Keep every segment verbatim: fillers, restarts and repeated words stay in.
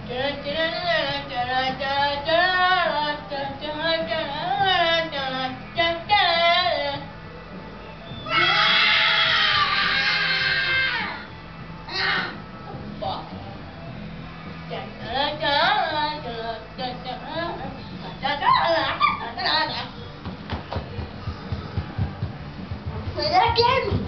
Play that again.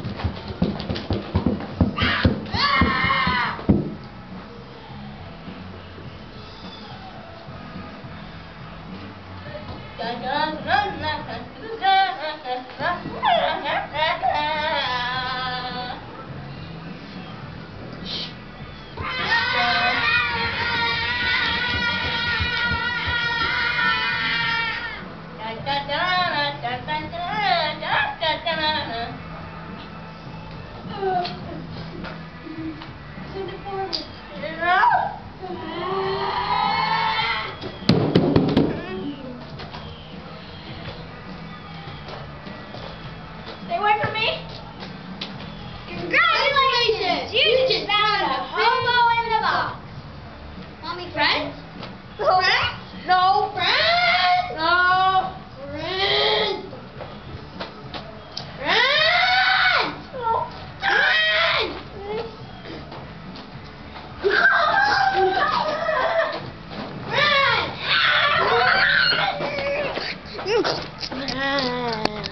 Stay away from me. Congratulations! You just found a hobo in the box. Mommy, friends? Friends? No. Friends? No. Friends? Friends? No. Friends? Friends?